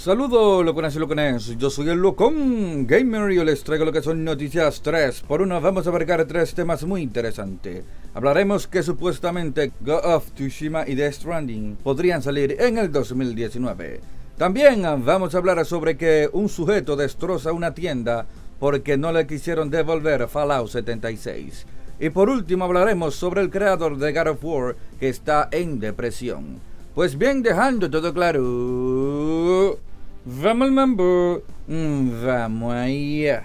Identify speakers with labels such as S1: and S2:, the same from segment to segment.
S1: Saludos locones y locones, yo soy el Locón Gamer y yo les traigo lo que son noticias 3x1. Vamos a abarcar 3 temas muy interesantes. Hablaremos que supuestamente Ghost of Tsushima y Death Stranding podrían salir en el 2019. También vamos a hablar sobre que un sujeto destroza una tienda porque no le quisieron devolver Fallout 76. Y por último hablaremos sobre el creador de God of War que está en depresión. Pues bien, dejando todo claro, vamos al mambo, vamos allá.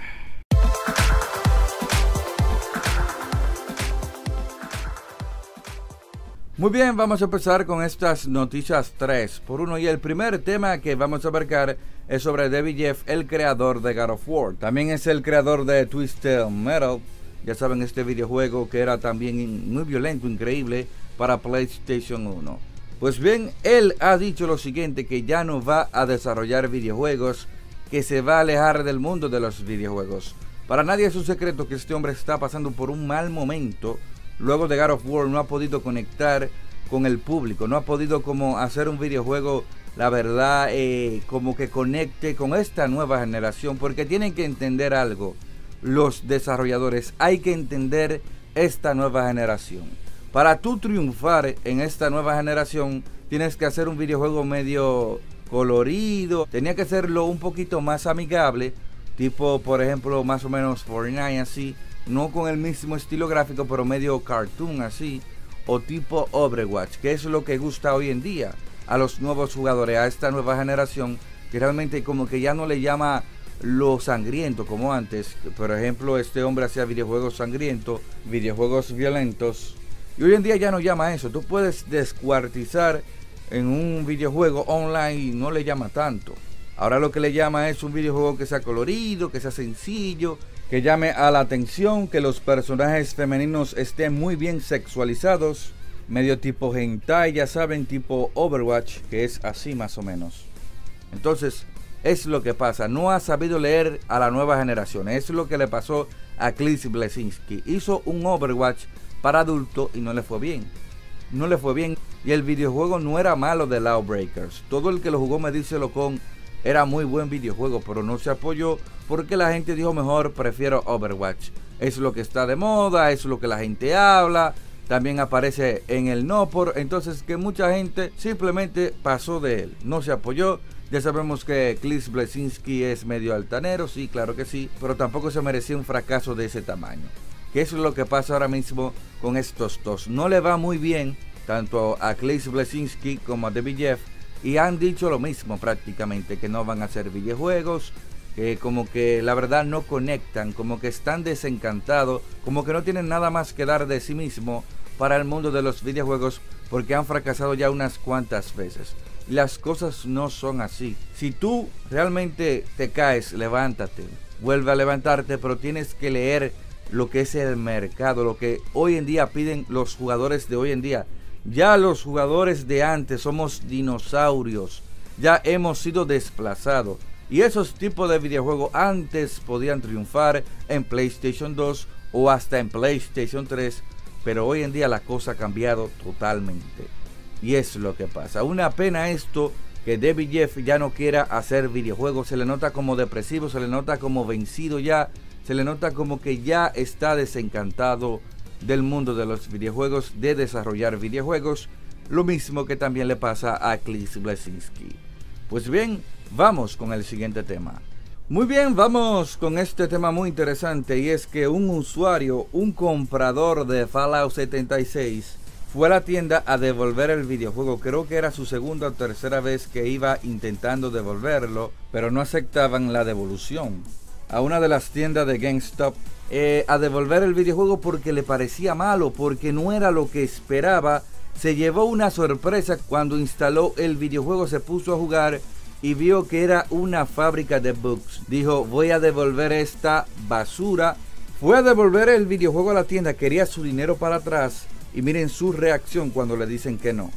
S1: Muy bien, vamos a empezar con estas noticias 3x1 y el primer tema que vamos a abarcar es sobre David Jeff, el creador de God of War. También es el creador de Twisted Metal, ya saben, este videojuego que era también muy violento, increíble para PlayStation 1. Pues bien, él ha dicho lo siguiente, que ya no va a desarrollar videojuegos, que se va a alejar del mundo de los videojuegos. Para nadie es un secreto que este hombre está pasando por un mal momento. Luego de God of War no ha podido conectar con el público, no ha podido como hacer un videojuego, la verdad, como que conecte con esta nueva generación, porque tienen que entender algo, los desarrolladores, hay que entender esta nueva generación. Para tú triunfar en esta nueva generación, tienes que hacer un videojuego medio colorido. Tenía que hacerlo un poquito más amigable, tipo, por ejemplo, más o menos Fortnite así. No con el mismo estilo gráfico, pero medio cartoon así. O tipo Overwatch, que es lo que gusta hoy en día a los nuevos jugadores, a esta nueva generación, que realmente como que ya no le llama lo sangriento como antes. Por ejemplo, este hombre hacía videojuegos sangrientos, videojuegos violentos. Y hoy en día ya no llama eso. Tú puedes descuartizar en un videojuego online y no le llama tanto. Ahora lo que le llama es un videojuego que sea colorido, que sea sencillo, que llame a la atención, que los personajes femeninos estén muy bien sexualizados, medio tipo hentai, ya saben, tipo Overwatch, que es así más o menos. Entonces, es lo que pasa. No ha sabido leer a la nueva generación. Es lo que le pasó a Cliff Bleszinski. Hizo un Overwatch para adulto y no le fue bien. No le fue bien. Y el videojuego no era malo de Lawbreakers. Todo el que lo jugó me dice Locón, era muy buen videojuego, pero no se apoyó porque la gente dijo mejor prefiero Overwatch. Es lo que está de moda, es lo que la gente habla. También aparece en el no por. Entonces que mucha gente simplemente pasó de él. No se apoyó. Ya sabemos que Cliff Bleszinski es medio altanero, sí, claro que sí. Pero tampoco se merecía un fracaso de ese tamaño. Que es lo que pasa ahora mismo con estos dos. No le va muy bien tanto a Cliff Bleszinski como a David Jeff, y han dicho lo mismo prácticamente, que no van a hacer videojuegos, que como que la verdad no conectan, como que están desencantados, como que no tienen nada más que dar de sí mismo para el mundo de los videojuegos, porque han fracasado ya unas cuantas veces. Las cosas no son así. Si tú realmente te caes, levántate, vuelve a levantarte, pero tienes que leer lo que es el mercado, lo que hoy en día piden los jugadores de hoy en día. Ya los jugadores de antes somos dinosaurios, ya hemos sido desplazados. Y esos tipos de videojuegos antes podían triunfar en PlayStation 2 o hasta en PlayStation 3, pero hoy en día la cosa ha cambiado totalmente. Y es lo que pasa. Una pena esto, que David Jeff ya no quiera hacer videojuegos. Se le nota como depresivo, se le nota como vencido ya. Se le nota como que ya está desencantado del mundo de los videojuegos, de desarrollar videojuegos. Lo mismo que también le pasa a Cliff Bleszinski. Pues bien, vamos con el siguiente tema. Muy bien, vamos con este tema muy interesante, y es que un usuario, un comprador de Fallout 76, fue a la tienda a devolver el videojuego. Creo que era su segunda o tercera vez que iba intentando devolverlo, pero no aceptaban la devolución. A una de las tiendas de GameStop a devolver el videojuego porque le parecía malo, porque no era lo que esperaba. Se llevó una sorpresa cuando instaló el videojuego, se puso a jugar y vio que era una fábrica de bugs. Dijo, voy a devolver esta basura. Fue a devolver el videojuego a la tienda, quería su dinero para atrás, y miren su reacción cuando le dicen que no.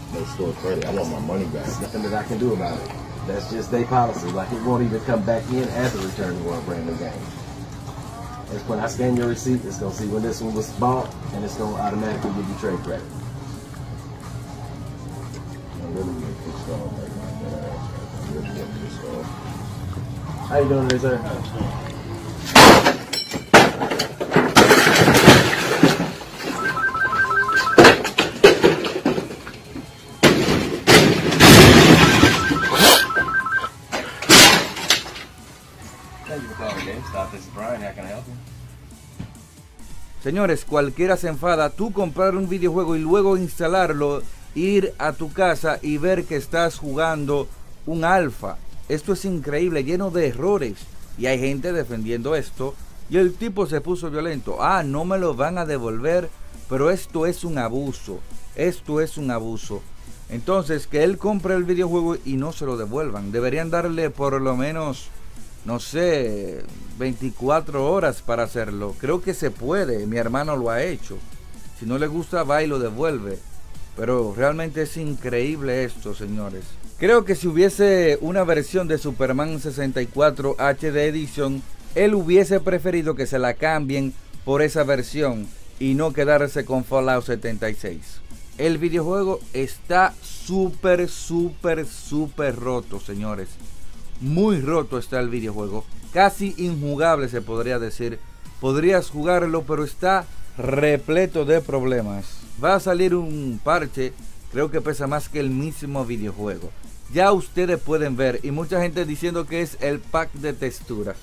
S2: That's just their policy. Like, it won't even come back in as a return to a brand new game. It's when I scan your receipt, it's going to see when this one was bought, and it's going to automatically give you trade credit. I really get pissed off right now. How you doing today, sir? Thank you for calling GameStop. This is Brian. How can I help you?
S1: Señores, cualquiera se enfada, tú comprar un videojuego y luego instalarlo, ir a tu casa y ver que estás jugando un alfa. Esto es increíble, lleno de errores. Y hay gente defendiendo esto. Y el tipo se puso violento. Ah, no me lo van a devolver. Pero esto es un abuso. Esto es un abuso. Entonces, que él compre el videojuego y no se lo devuelvan. Deberían darle por lo menos, no sé, 24 horas para hacerlo. Creo que se puede. Mi hermano lo ha hecho. Si no le gusta, va y lo devuelve. Pero realmente es increíble esto, señores. Creo que si hubiese una versión de Superman 64 HD Edition, él hubiese preferido que se la cambien por esa versión y no quedarse con Fallout 76. El videojuego está súper roto, señores. Muy roto está el videojuego. Casi injugable se podría decir. Podrías jugarlo, pero está repleto de problemas. Va a salir un parche, creo que pesa más que el mismo videojuego. Ya ustedes pueden ver, y mucha gente diciendo que es el pack de textura.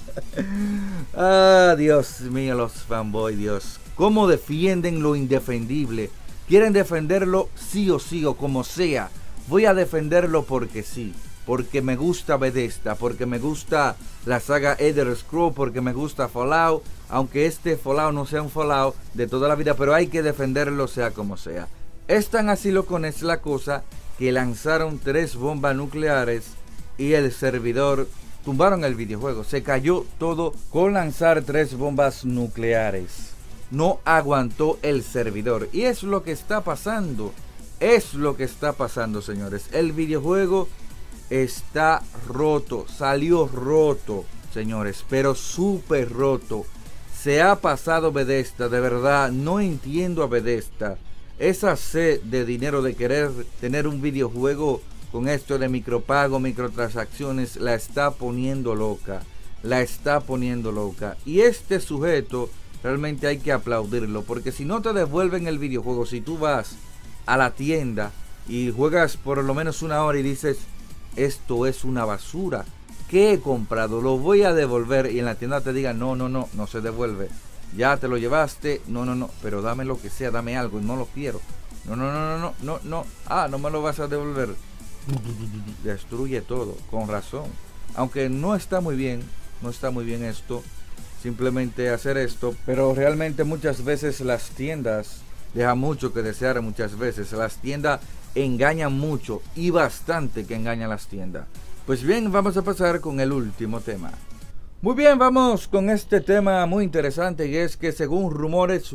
S1: Ah, Dios mío, los fanboy, Dios. ¿Cómo defienden lo indefendible? Quieren defenderlo sí o sí, o como sea. Voy a defenderlo porque sí. Porque me gusta Bethesda, porque me gusta la saga Elder Scrolls, porque me gusta Fallout. Aunque este Fallout no sea un Fallout de toda la vida, pero hay que defenderlo sea como sea. Es tan así lo con es la cosa que lanzaron 3 bombas nucleares y el servidor tumbaron el videojuego. Se cayó todo con lanzar 3 bombas nucleares. No aguantó el servidor. Y es lo que está pasando. Es lo que está pasando, señores. El videojuego está roto. Salió roto, señores. Pero súper roto. Se ha pasado Bethesda. De verdad, no entiendo a Bethesda. Esa sed de dinero de querer tener un videojuego con esto de micropago, microtransacciones, la está poniendo loca. La está poniendo loca. Y este sujeto realmente hay que aplaudirlo. Porque si no te devuelven el videojuego, si tú vas a la tienda y juegas por lo menos una hora y dices, esto es una basura, ¿qué he comprado? Lo voy a devolver. Y en la tienda te digan, no se devuelve. Ya te lo llevaste, no, pero dame lo que sea, dame algo, no lo quiero. No. Ah, no me lo vas a devolver. Destruye todo, con razón. Aunque no está muy bien esto, simplemente hacer esto. Pero realmente muchas veces las tiendas dejan mucho que desear. Muchas veces las tiendas engañan mucho y bastante que engañan las tiendas. Pues bien, vamos a pasar con el último tema. Muy bien, vamos con este tema muy interesante, y es que según rumores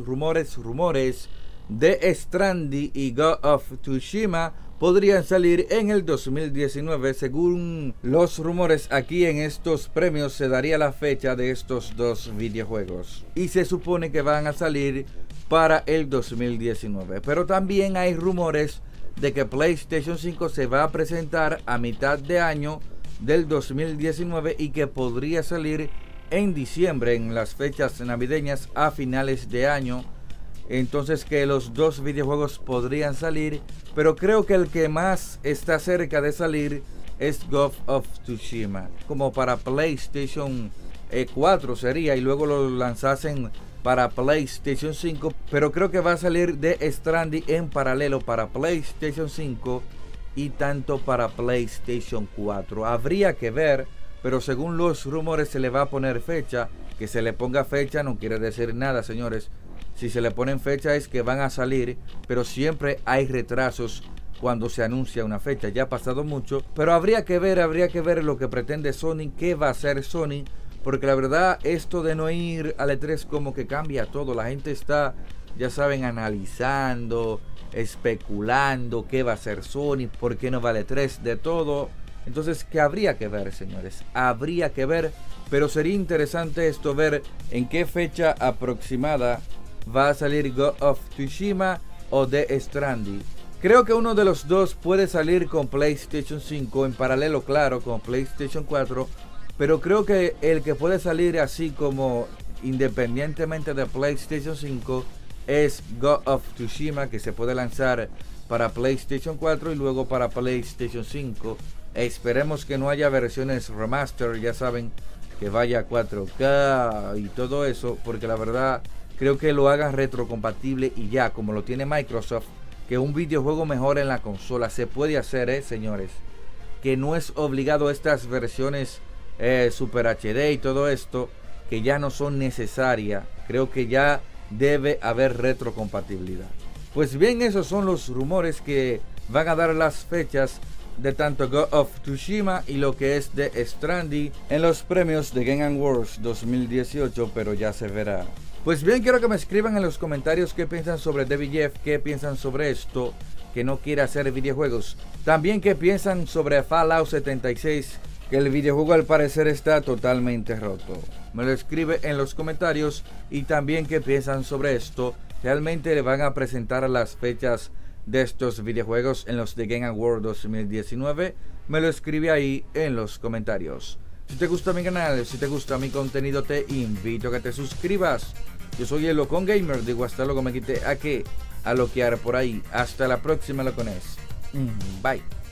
S1: de Stranding y Ghost of Tsushima podrían salir en el 2019. Según los rumores, aquí en estos premios se daría la fecha de estos dos videojuegos y se supone que van a salir para el 2019. Pero también hay rumores de que PlayStation 5 se va a presentar a mitad de año del 2019 y que podría salir en diciembre, en las fechas navideñas, a finales de año. Entonces que los dos videojuegos podrían salir, pero creo que el que más está cerca de salir es Ghost of Tsushima, como para PlayStation 4 sería, y luego lo lanzasen para PlayStation 5, pero creo que va a salir de Stranding en paralelo para PlayStation 5 y tanto para PlayStation 4. Habría que ver, pero según los rumores se le va a poner fecha. Que se le ponga fecha no quiere decir nada, señores. Si se le ponen fecha es que van a salir, pero siempre hay retrasos cuando se anuncia una fecha. Ya ha pasado mucho, pero habría que ver lo que pretende Sony, qué va a hacer Sony, porque la verdad esto de no ir al E3 como que cambia todo. La gente está, ya saben, analizando, especulando qué va a hacer Sony, por qué no vale 3 de todo. Entonces que habría que ver, señores, habría que ver, pero sería interesante esto, ver en qué fecha aproximada va a salir Ghost of Tsushima o The Stranding. Creo que uno de los dos puede salir con PlayStation 5 en paralelo, claro, con PlayStation 4, pero creo que el que puede salir así como independientemente de PlayStation 5 es Ghost of Tsushima, que se puede lanzar para PlayStation 4 y luego para PlayStation 5. Esperemos que no haya versiones remaster, ya saben, que vaya a 4K y todo eso, porque la verdad creo que lo hagan retrocompatible y ya, como lo tiene Microsoft, que un videojuego mejore en la consola. Se puede hacer, señores, que no es obligado estas versiones Super HD y todo esto, que ya no son necesarias. Creo que ya debe haber retrocompatibilidad. Pues bien, esos son los rumores que van a dar las fechas de tanto Ghost of Tsushima y lo que es de Stranding en los premios de Game Awards 2018, pero ya se verá. Pues bien, quiero que me escriban en los comentarios qué piensan sobre David Jeff, qué piensan sobre esto, que no quiere hacer videojuegos. También qué piensan sobre Fallout 76, que el videojuego al parecer está totalmente roto. Me lo escribe en los comentarios. Y también qué piensan sobre esto, realmente le van a presentar las fechas de estos videojuegos en los The Game Awards 2019. Me lo escribe ahí en los comentarios. Si te gusta mi canal, si te gusta mi contenido, te invito a que te suscribas. Yo soy el Locón Gamer, digo hasta luego, me quité a loquear por ahí. Hasta la próxima, locones. Bye.